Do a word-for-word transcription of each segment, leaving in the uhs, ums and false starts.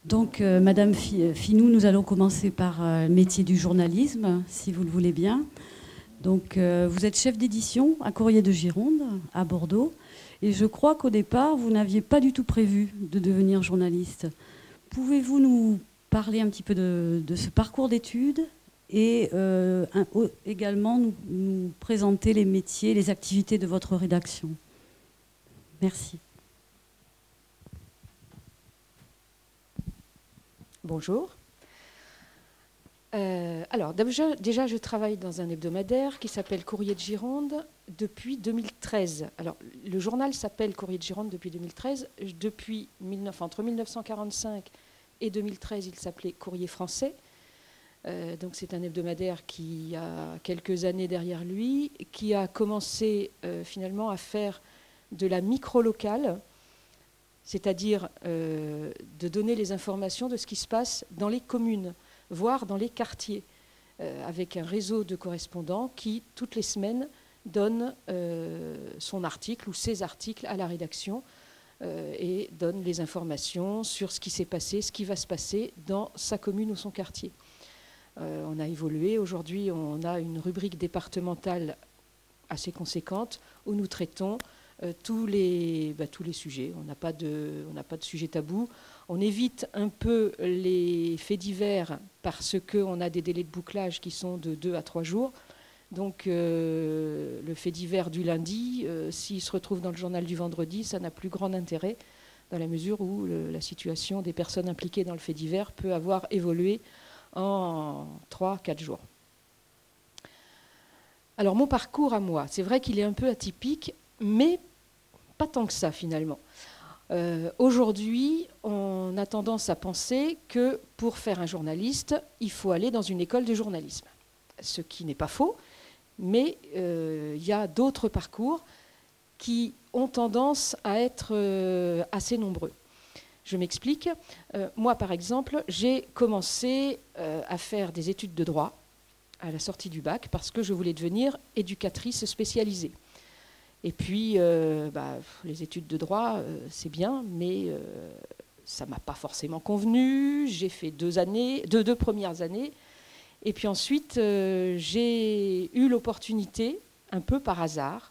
Donc, euh, Madame Finou, nous allons commencer par euh, le métier du journalisme, si vous le voulez bien. Donc, euh, vous êtes chef d'édition à Courrier de Gironde, à Bordeaux. Et je crois qu'au départ, vous n'aviez pas du tout prévu de devenir journaliste. Pouvez-vous nous parler un petit peu de, de ce parcours d'études et euh, un, également nous, nous présenter les métiers, les activités de votre rédaction? Merci. Bonjour. Euh, alors, déjà, déjà, je travaille dans un hebdomadaire qui s'appelle Courrier de Gironde depuis deux mille treize. Alors, le journal s'appelle Courrier de Gironde depuis deux mille treize. Depuis dix-neuf, entre mille neuf cent quarante-cinq et deux mille treize, il s'appelait Courrier français. Euh, donc, c'est un hebdomadaire qui a quelques années derrière lui, qui a commencé euh, finalement à faire de la micro-locale, c'est-à-dire euh, de donner les informations de ce qui se passe dans les communes, voire dans les quartiers, euh, avec un réseau de correspondants qui, toutes les semaines, donne euh, son article ou ses articles à la rédaction euh, et donne les informations sur ce qui s'est passé, ce qui va se passer dans sa commune ou son quartier. Euh, on a évolué. Aujourd'hui, on a une rubrique départementale assez conséquente où nous traitons Euh, tous, les, bah, tous les sujets. On n'a pas de, on n'a pas de sujet tabou. On évite un peu les faits divers parce qu'on a des délais de bouclage qui sont de deux à trois jours. Donc euh, le fait divers du lundi, euh, s'il se retrouve dans le journal du vendredi, ça n'a plus grand intérêt dans la mesure où le, la situation des personnes impliquées dans le fait divers peut avoir évolué en trois à quatre jours. Alors mon parcours à moi, c'est vrai qu'il est un peu atypique, mais pas tant que ça finalement. Euh, Aujourd'hui, on a tendance à penser que pour faire un journaliste, il faut aller dans une école de journalisme. Ce qui n'est pas faux, mais euh, il y a d'autres parcours qui ont tendance à être euh, assez nombreux. Je m'explique. Euh, moi, par exemple, j'ai commencé euh, à faire des études de droit à la sortie du bac parce que je voulais devenir éducatrice spécialisée. Et puis, euh, bah, les études de droit, euh, c'est bien, mais euh, ça ne m'a pas forcément convenu. J'ai fait deux années, deux, deux premières années. Et puis ensuite, euh, j'ai eu l'opportunité, un peu par hasard,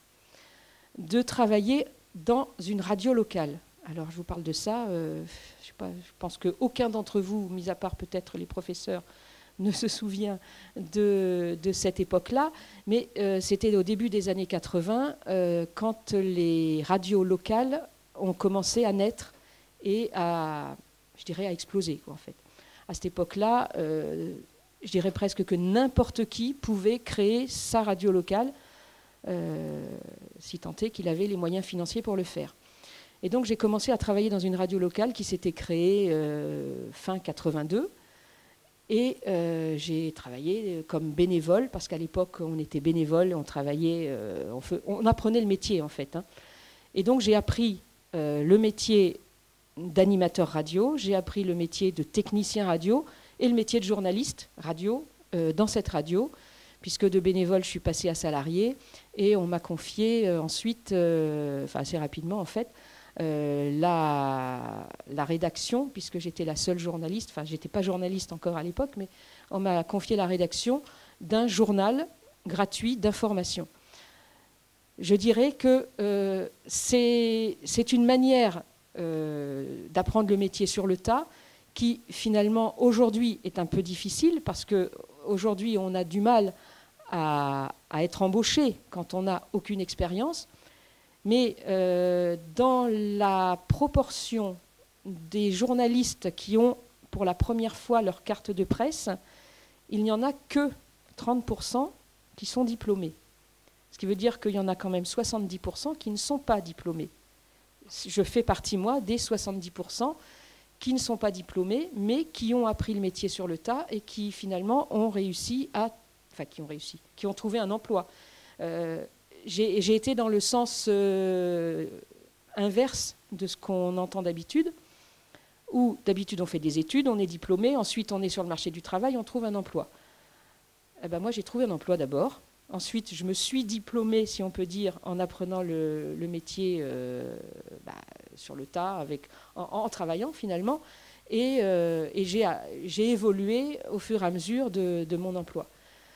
de travailler dans une radio locale. Alors, je vous parle de ça. Euh, je sais pas, je pense qu'aucun d'entre vous, mis à part peut-être les professeurs, ne se souvient de, de cette époque-là, mais euh, c'était au début des années quatre-vingts, euh, quand les radios locales ont commencé à naître et à, je dirais, à exploser, quoi, en fait. À cette époque-là, euh, je dirais presque que n'importe qui pouvait créer sa radio locale, euh, si tant est qu'il avait les moyens financiers pour le faire. Et donc j'ai commencé à travailler dans une radio locale qui s'était créée euh, fin quatre-vingt-deux, et euh, j'ai travaillé comme bénévole, parce qu'à l'époque, on était bénévole, on travaillait, euh, on, fe, on apprenait le métier, en fait. Hein. Et donc, j'ai appris euh, le métier d'animateur radio, j'ai appris le métier de technicien radio et le métier de journaliste radio euh, dans cette radio, puisque de bénévole, je suis passée à salarié, et on m'a confié euh, ensuite, euh, enfin assez rapidement, en fait, Euh, la, la rédaction, puisque j'étais la seule journaliste, enfin j'étais pas journaliste encore à l'époque, mais on m'a confié la rédaction d'un journal gratuit d'information. Je dirais que euh, c'est une manière euh, d'apprendre le métier sur le tas qui finalement aujourd'hui est un peu difficile parce qu'aujourd'hui on a du mal à, à être embauché quand on n'a aucune expérience. Mais euh, dans la proportion des journalistes qui ont pour la première fois leur carte de presse, il n'y en a que trente pour cent qui sont diplômés. Ce qui veut dire qu'il y en a quand même soixante-dix pour cent qui ne sont pas diplômés. Je fais partie, moi, des soixante-dix pour cent qui ne sont pas diplômés, mais qui ont appris le métier sur le tas et qui, finalement, ont réussi à... Enfin, qui ont réussi, qui ont trouvé un emploi. Euh, J'ai été dans le sens euh, inverse de ce qu'on entend d'habitude, où d'habitude on fait des études, on est diplômé, ensuite on est sur le marché du travail, on trouve un emploi. Eh ben moi j'ai trouvé un emploi d'abord, ensuite je me suis diplômée, si on peut dire, en apprenant le, le métier euh, bah, sur le tas, avec, en, en travaillant finalement, et, euh, et j'ai évolué au fur et à mesure de, de mon emploi.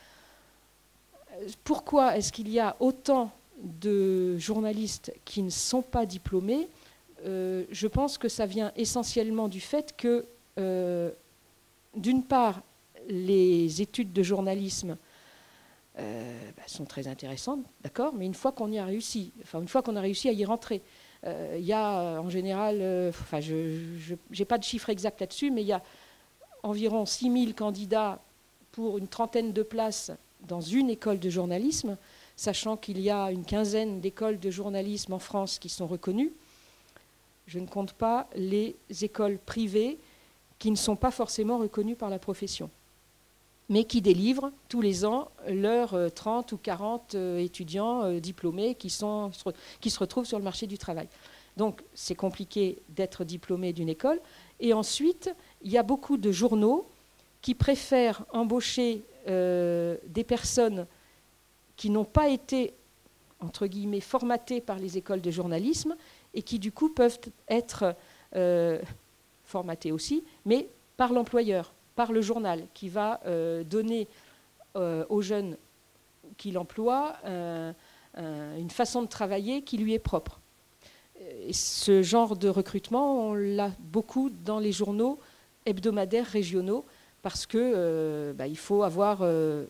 Pourquoi est-ce qu'il y a autant de journalistes qui ne sont pas diplômés? euh, Je pense que ça vient essentiellement du fait que, euh, d'une part, les études de journalisme euh, bah, sont très intéressantes, d'accord, mais une fois qu'on y a réussi, enfin une fois qu'on a réussi à y rentrer, il euh, y a en général, euh, enfin je n'ai pas de chiffre exact là-dessus, mais il y a environ six mille candidats pour une trentaine de places dans une école de journalisme, sachant qu'il y a une quinzaine d'écoles de journalisme en France qui sont reconnues. Je ne compte pas les écoles privées qui ne sont pas forcément reconnues par la profession, mais qui délivrent tous les ans leurs trente ou quarante étudiants diplômés qui, sont, qui se retrouvent sur le marché du travail. Donc c'est compliqué d'être diplômé d'une école. Et ensuite, il y a beaucoup de journaux qui préfèrent embaucher euh, des personnes qui n'ont pas été, entre guillemets, formatées par les écoles de journalisme et qui, du coup, peuvent être euh, formatées aussi, mais par l'employeur, par le journal, qui va euh, donner euh, aux jeunes qu'il emploie euh, euh, une façon de travailler qui lui est propre. Et ce genre de recrutement, on l'a beaucoup dans les journaux hebdomadaires régionaux, parce que euh, bah, il faut avoir, euh,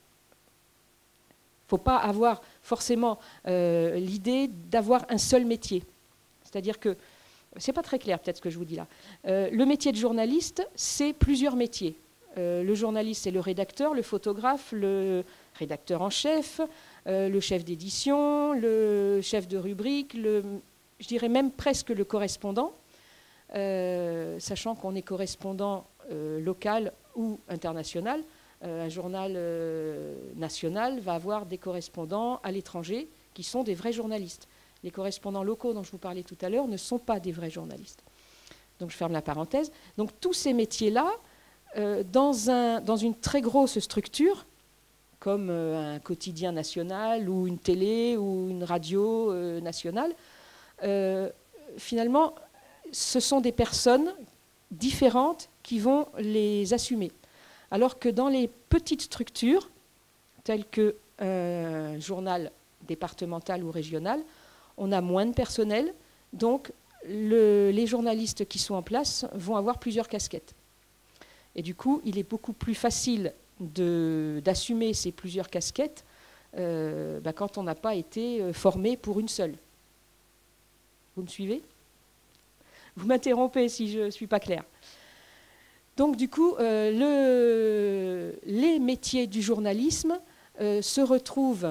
faut pas avoir forcément euh, l'idée d'avoir un seul métier. C'est-à-dire que c'est pas très clair peut-être ce que je vous dis là. Euh, le métier de journaliste, c'est plusieurs métiers. Euh, le journaliste, c'est le rédacteur, le photographe, le rédacteur en chef, euh, le chef d'édition, le chef de rubrique, le, je dirais même presque le correspondant, euh, sachant qu'on est correspondant euh, local ou international. Euh, un journal euh, national va avoir des correspondants à l'étranger qui sont des vrais journalistes. Les correspondants locaux dont je vous parlais tout à l'heure ne sont pas des vrais journalistes. Donc je ferme la parenthèse. Donc tous ces métiers-là, euh, dans, un, dans une très grosse structure, comme euh, un quotidien national ou une télé ou une radio euh, nationale, euh, finalement, ce sont des personnes différentes qui vont les assumer. Alors que dans les petites structures, telles qu'un euh, journal départemental ou régional, on a moins de personnel, donc le, les journalistes qui sont en place vont avoir plusieurs casquettes. Et du coup, il est beaucoup plus facile d'assumer ces plusieurs casquettes euh, bah, quand on n'a pas été formé pour une seule. Vous me suivez? Vous m'interrompez si je ne suis pas claire. Donc du coup, euh, le, les métiers du journalisme euh, se retrouvent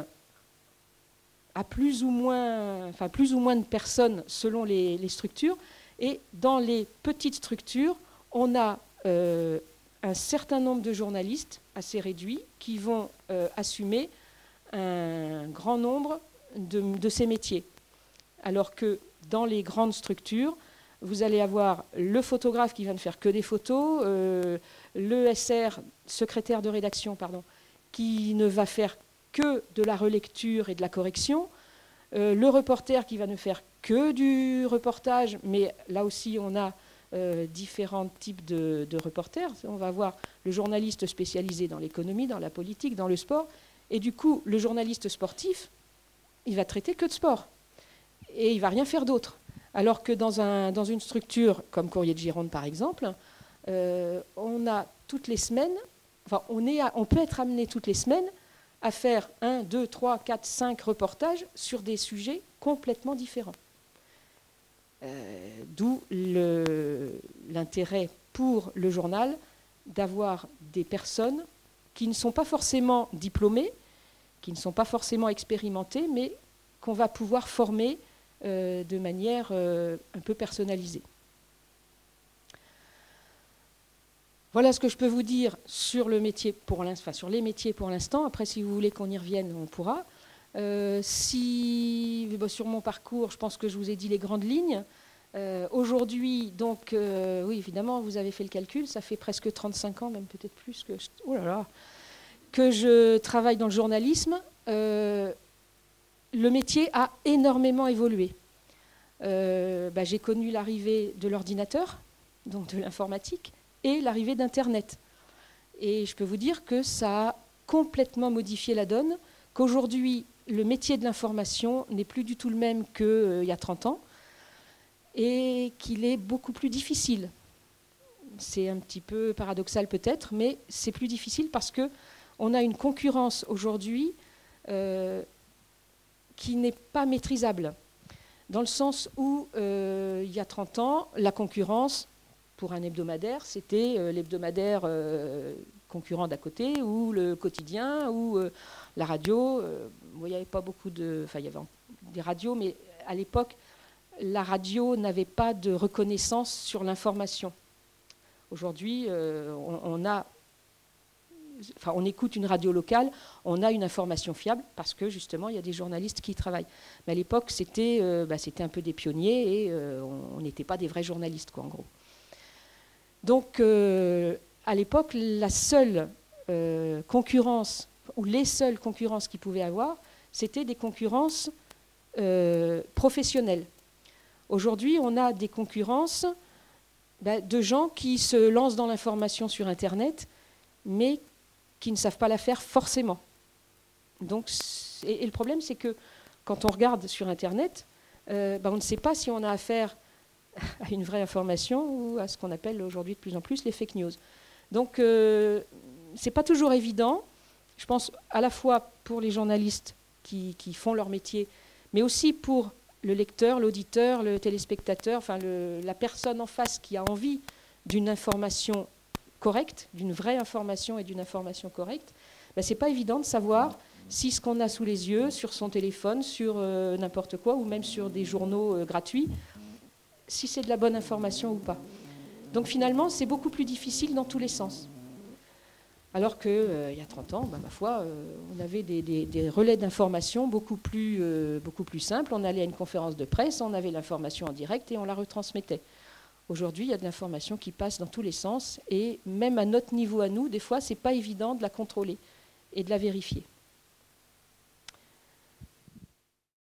à plus ou moins, enfin plus ou moins de personnes selon les, les structures. Et dans les petites structures, on a euh, un certain nombre de journalistes assez réduits qui vont euh, assumer un grand nombre de, de ces métiers. Alors que dans les grandes structures, vous allez avoir le photographe qui va ne faire que des photos, euh, le S R, secrétaire de rédaction, pardon, qui ne va faire que de la relecture et de la correction, euh, le reporter qui va ne faire que du reportage, mais là aussi on a euh, différents types de, de reporters. On va avoir le journaliste spécialisé dans l'économie, dans la politique, dans le sport, et du coup le journaliste sportif, il va traiter que de sport, et il ne va rien faire d'autre. Alors que dans, un, dans une structure comme Courrier de Gironde, par exemple, euh, on a toutes les semaines, enfin, on, est à, on peut être amené toutes les semaines à faire un, deux, trois, quatre, cinq reportages sur des sujets complètement différents. Euh, D'où l'intérêt pour le journal d'avoir des personnes qui ne sont pas forcément diplômées, qui ne sont pas forcément expérimentées, mais qu'on va pouvoir former Euh, de manière euh, un peu personnalisée. Voilà ce que je peux vous dire sur le métier pour l'instant, enfin, sur les métiers pour l'instant. Après, si vous voulez qu'on y revienne, on pourra. Euh, si, bon, sur mon parcours, je pense que je vous ai dit les grandes lignes. Euh, Aujourd'hui, donc, euh, oui, évidemment, vous avez fait le calcul, ça fait presque trente-cinq ans, même peut-être plus, que je, oh là là, que je travaille dans le journalisme. Euh, Le métier a énormément évolué. Euh, bah, j'ai connu l'arrivée de l'ordinateur, donc de l'informatique, et l'arrivée d'Internet. Et je peux vous dire que ça a complètement modifié la donne, qu'aujourd'hui, le métier de l'information n'est plus du tout le même qu'il euh, y a trente ans, et qu'il est beaucoup plus difficile. C'est un petit peu paradoxal peut-être, mais c'est plus difficile parce qu'on a une concurrence aujourd'hui euh, qui n'est pas maîtrisable. Dans le sens où, euh, il y a trente ans, la concurrence, pour un hebdomadaire, c'était euh, l'hebdomadaire euh, concurrent d'à côté, ou le quotidien, ou euh, la radio. Euh, bon, il n'y avait pas beaucoup de... Enfin, il y avait des radios, mais à l'époque, la radio n'avait pas de reconnaissance sur l'information. Aujourd'hui, euh, on, on a... Enfin, on écoute une radio locale, on a une information fiable parce que justement il y a des journalistes qui y travaillent. Mais à l'époque, c'était euh, bah, c'était un peu des pionniers et euh, on n'était pas des vrais journalistes, quoi, en gros. Donc, euh, à l'époque, la seule euh, concurrence, ou les seules concurrences qu'ils pouvaient avoir, c'était des concurrences euh, professionnelles. Aujourd'hui, on a des concurrences bah, de gens qui se lancent dans l'information sur Internet, mais qui ne savent pas la faire forcément. Donc, et, et le problème, c'est que quand on regarde sur Internet, euh, bah, on ne sait pas si on a affaire à une vraie information ou à ce qu'on appelle aujourd'hui de plus en plus les fake news. Donc, euh, ce n'est pas toujours évident, je pense, à la fois pour les journalistes qui, qui font leur métier, mais aussi pour le lecteur, l'auditeur, le téléspectateur, enfin le, la personne en face qui a envie d'une information correcte, d'une vraie information et d'une information correcte. Ben, ce n'est pas évident de savoir si ce qu'on a sous les yeux, sur son téléphone, sur euh, n'importe quoi, ou même sur des journaux euh, gratuits, si c'est de la bonne information ou pas. Donc finalement, c'est beaucoup plus difficile dans tous les sens. Alors qu'il euh, y a trente ans, ben, ma foi, euh, on avait des, des, des relais d'information beaucoup plus, euh, beaucoup plus simples. On allait à une conférence de presse, on avait l'information en direct et on la retransmettait. Aujourd'hui, il y a de l'information qui passe dans tous les sens et même à notre niveau à nous, des fois, ce n'est pas évident de la contrôler et de la vérifier.